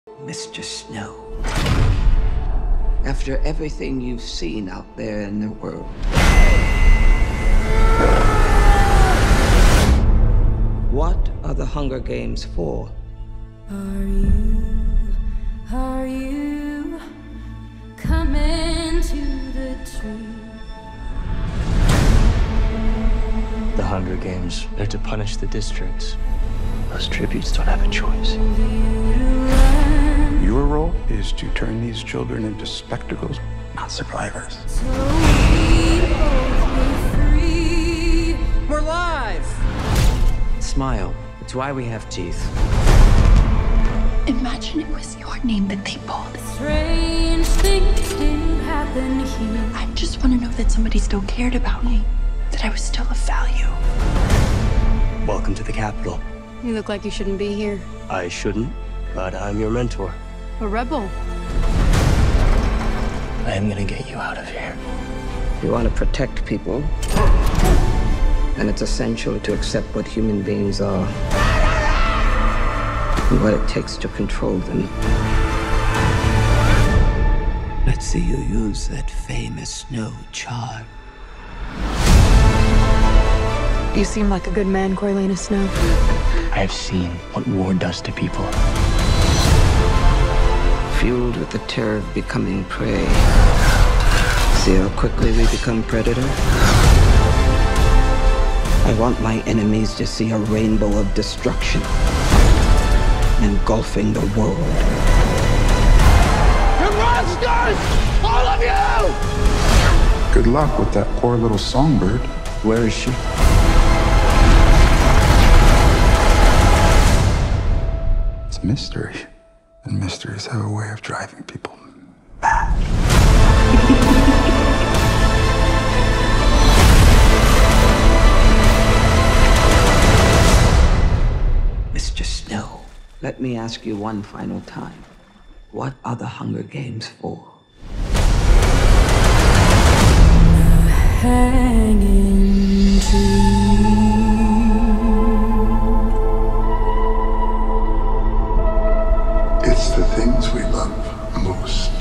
Mr. Snow, after everything you've seen out there in the world, what are the Hunger Games for? Are you coming to the tree? The Hunger Games, they're to punish the districts. Those tributes don't have a choice. Your role is to turn these children into spectacles, not survivors. So we both be free. We're live! Smile. It's why we have teeth. Imagine it was your name that they pulled. Strange things did happen here. I just want to know that somebody still cared about me, that I was still of value. Welcome to the Capitol. You look like you shouldn't be here. I shouldn't, but I'm your mentor. A rebel. I am gonna get you out of here. You want to protect people, and it's essential to accept what human beings are and what it takes to control them. Let's see you use that famous snow charm. You seem like a good man, Coriolanus Snow. I have seen what war does to people. Fueled with the terror of becoming prey. See how quickly we become predator? I want my enemies to see a rainbow of destruction engulfing the world. You're monsters! All of you! Good luck with that poor little songbird. Where is she? It's a mystery. And mysteries have a way of driving people mad. Mr. Snow, let me ask you one final time. What are the Hunger Games for? Hanging tree. It's the things we love most